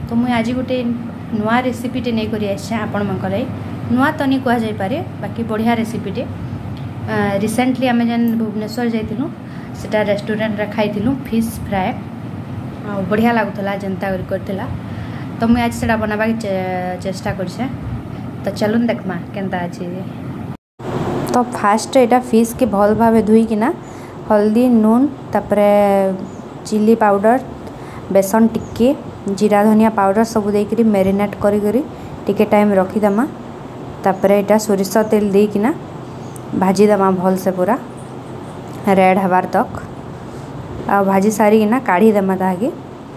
तो मुझे आज गोटे नुआ रेसिपीटे नहीं करी आसे आपण मन नुआ तो नहीं कह जापे बाकी बढ़िया रेसिपीटे रिसेंटली आम जेन भुवनेश्वर जाइलु सेटा रेस्टोरेंट रे खाइलु फिश फ्राए बढ़िया लगुला जनता करथिला तो मुझे आज से बनाबा चेष्टा करछे तो चलून देखमा केनता अछि। तो फास्ट एटा फिश के भल भाव धोईकिना हल्दी नून तापरे चिली पाउडर बेसन टिके जीरा धनिया पाउडर सब देकरी मैरिनेट करी करी टिके टाइम रखीदमा तापरे एटा सोरिष तेल देकिना भाजीदमा भल से पूरा रेड हबार तक आ भाजी सारिकिना काढ़ीदमा ताके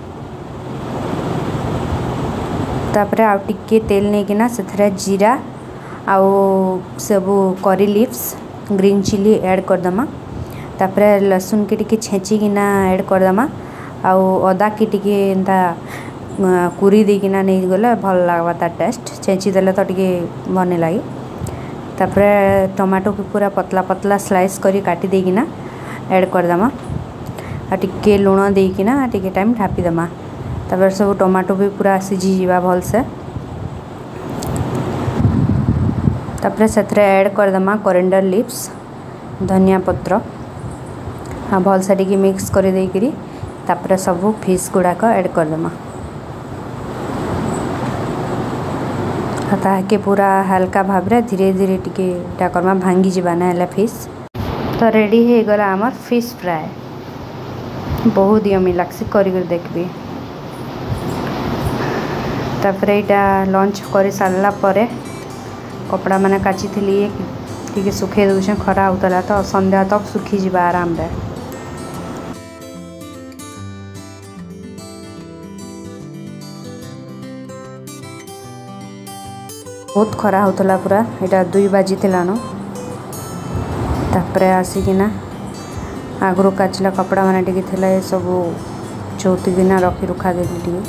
तापरे आ टिके तेल नेकिना सेथरे जीरा आउ सबू curry leaves green chilli add cardamom तापरे लहसुन के टिके छेचिकिना ऐड करदमा आउ अदा के टिके एंता कुरी देकिना नहीं गले भल लागबा ता टेस्ट छेची देले तो टिके बने लागी तापरे टमाटो के पूरा पतला पतला स्लाइस करी काटी देकिना ऐड करदमा आ टिके लूण देकिना टिके टाइम ढापी दमा तापर सब टमाटो भी पूरा सिझी जीवा भल से तापर सेथरे ऐड करदमा कोरिएंडर लीव्स धनिया पत्र हाँ भल से टिके मिक्स कर देकरी तापर सब फिश गुड़ाक ऐड करदमा ताके पूरा हल्का भाव रे धीरे धीरे टिके करमा भांगी जीवा ना फिश तो रेडी हो गला आमर फिश फ्राए बहुत यमी लागसी करी देखबी तापर यहाँ लंच कर सारा पर कपड़ा मैंने काची टी सुखे दूचे खरा होता तो संध्या तक सुखी जीवा आराम रे बहुत खरा होता पूरा यहाँ 2 बाजी नो तापर आसिकिना आगु काचला कपड़ा मैंने टी थे सब चौतीकिना रखी रुखा देली टी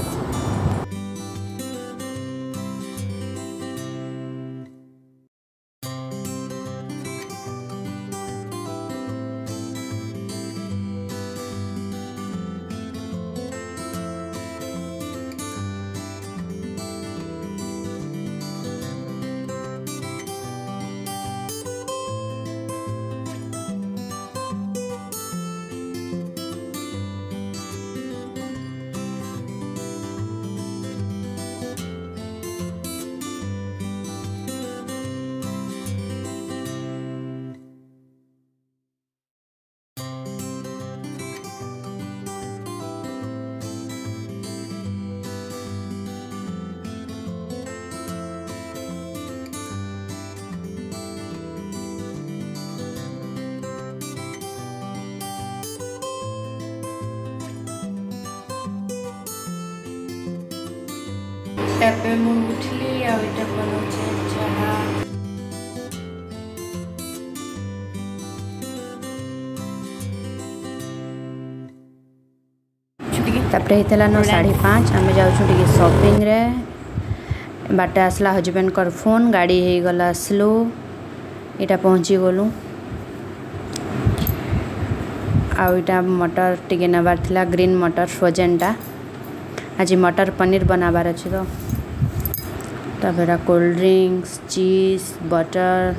पे मु उठली आ इटा बनाउछे चाहा तापर हेतला न 5:30 आमे जाउ छु टिके शॉपिंग रे बाटे आसला हस्बैंड कर फोन गाड़ी हे गला स्लो इटा पहुंची गलु आ इटा मटर टिके नबार थिला ग्रीन मटर फ्रोजेनटा आज मटर पनीर बनाबार अछि तो तापर cold drinks cheese butter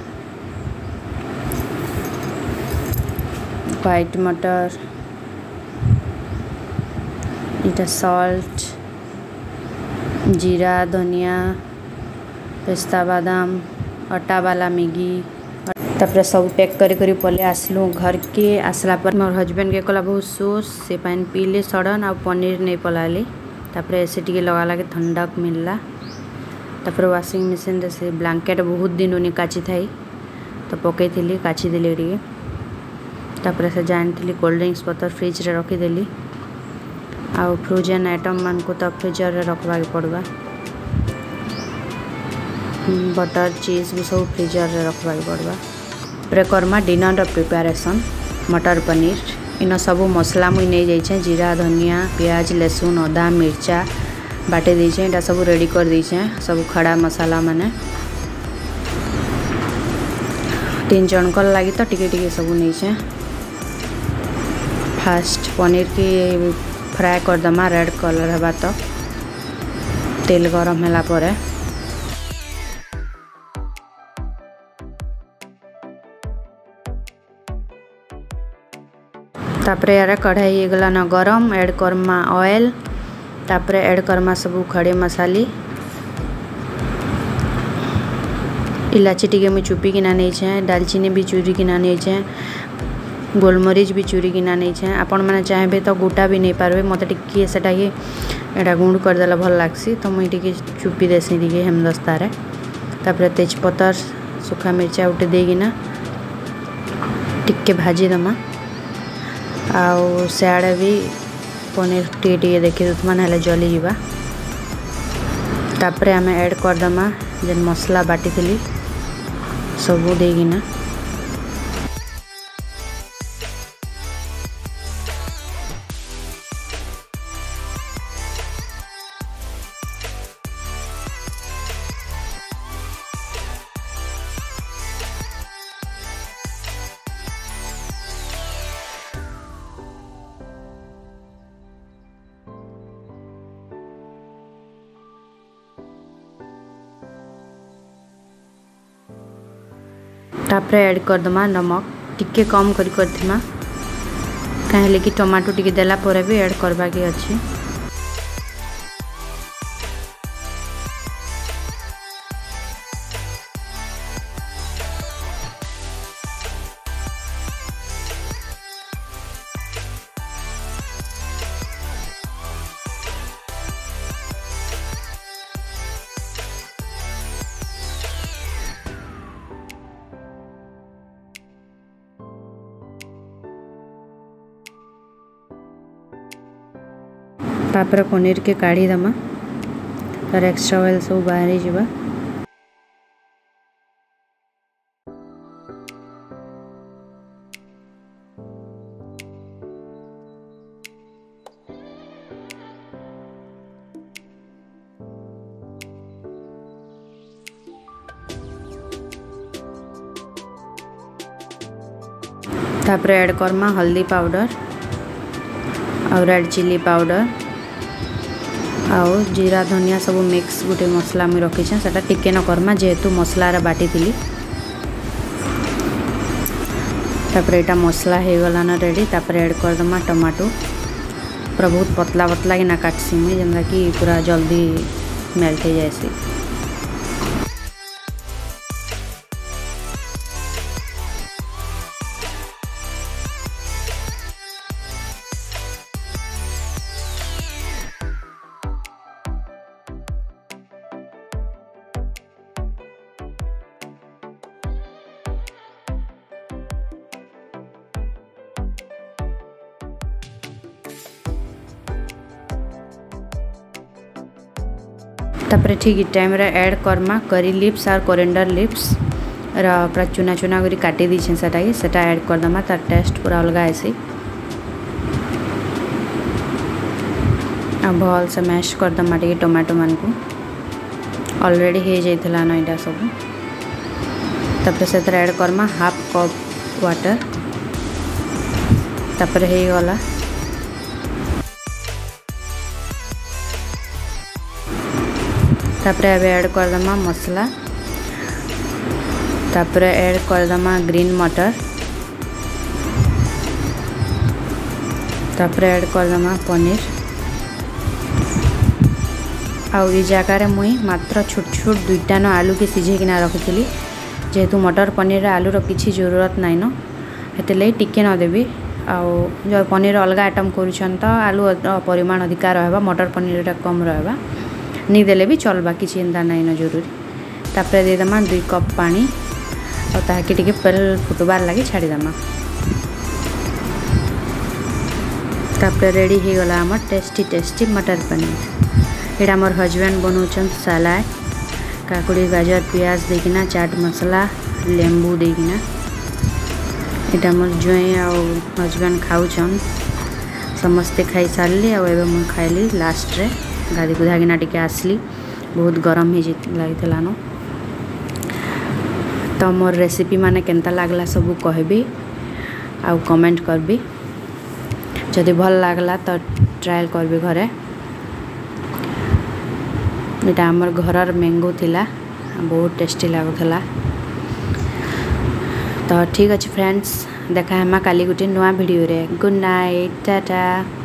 white मटर इटा सॉल्ट जीरा धनिया पेस्ता बादाम आटा वाला मैगी तापर सब पैक करी पले आसलु घर के आसला पर मोर हस्बैंड के कला बहुत सोस से पानी पीले सडन आ पनीर नहीं पलाली तापर ऐसे टिके लगा लगे ठंडक मिलला तापर वाशिंग मशीन रे से ब्लैंकेट बहुत दिन उनी काची थाई तो पकई थिली काची देली टिके तापर से जान थिली कोल्ड ड्रिंक्स पतर फ्रिज रे रखी देली आ फ्रोजन आइटम मान को तो फ्रीजर रे रखबा के पड़बा बटर चीज भी सब फ्रीजर रे रखबा के पड़बा प्रेकरमा डिनर रो प्रिपरेशन मटर पनीर इन सब मसला मुई नहीं जाइछे जीरा धनिया प्याज लहसुन अदा मिर्चा बाटे दीचे इटा सब रेडी कर दीचे सब खड़ा मसाला माने 3 जन को लगी तो टिके टिके सब नहीं फास्ट पनीर की फ्राए कर दमा रेड कलर हवा तो तेल गरम होला परे तापरे यार कढ़ाई हो गला न गरम ऐड करमा ऑयल तापरे ऐड करमा सब खड़े मसाली इलाची टिके मुझे चुपी किना नहीं छे दालचीनी भी चूरी किना नहीं छे गोलमरीच भी चूरी किना नहीं छे आपण मैंने चाहे तो गोटा भी नहीं पारबे मत टिके सेटा के एटा गुंड कर देला भल लागसी तो मुई टिके चुपी देसी टिके हेमदस्तारे तापरे तेजपत्तर सुखा मिर्चा उठे देगिना टिके भाजी दमा आउ सियाड़े भी पनीर टे देखी दूसमा ना जली जावा तापरे आम ऐड करदमा जेन मसला बाटी थी सबू देगिना तापरे ऐड करदमा नमक टिके कम करथिमा काहे कि टमाटो टिके देला परे भी ऐड करबा के अछि तापर पनीर के काढ़ी दमा तार एक्स्ट्रा ऑयल सब बाहरी जीवा तापर ऐड करमा हल्दी पाउडर और रेड चिली पाउडर आउ जीरा धनिया सब मिक्स गोटे मसला मुझे रखी से टिके न करमा जेहेतु मसला बाटी थी तापर एटा मसला हो गला न रेडी तापर ऐड करदमा टमाटो पूरा बहुत पतला पतला कि ना काटसी मुझे जेनता कि पूरा जल्दी मेल्ट हो जाएसी तापर ठीक टाइम रे ऐड करमा करी लिप्स और कोरिएंडर लिप्स पूरा चुना चुना करी काटी दीछे सेटा ऐड करदमा तार टेस्ट पूरा अलग आसी भल से मैश करदमा टे टमाटो मान को ऑलरेडी हो जाइथिला न एटा सब तापर से ऐड करमा हाफ कप वाटर तापर हो गला तापर अब ऐड करदमा मसला तापर ऐड करदमा ग्रीन मटर तापर ऐड करदमा पनीर आउ ये जगार मुई मात्र छोट छोट दुईटा न आलू के सिझेकिना रखी जेहेतु मटर पनीर आलूर किसी जरूरत नाइन हेतु टिके न देवी आउ जो पनीर अलग आइटम करुछन तो आलू परिमाण अधिकार रहा मटर पनीर कम रहा नहीं देले भी चलबा किसी एंता नाइन जरूरी तापर देदमा 2 कप पानी और ताकि टिके पेल फुटबार लगे छाड़ीदमा तापर रेडी हो गला आम टेस्टी टेस्टी मटर पनीर एटा मोर हजबैंड बनाउछन सलाद काकुड़ी गाजर प्याज देकिना चाट मसला लेंबू देकिना एटा मोर जोई आ हजबैंड खाउछन समस्ते खाई सारली आ एबे मु खाइली लास्ट रे गाधी गुधाकिना टिके आसली बहुत गरम ही लगी न तो मोर रेसिपी माने केंता लागला सबू कहबी आ कमेंट करबी जदि भल लागला तो ट्रायल करबी घरे यहाँ आमर घरर मैंगो थिला बहुत टेस्टी लगुला। तो ठीक अच्छे फ्रेंड्स, देखा हमा काली गोटे नुआ वीडियो रे। Good night, Tata.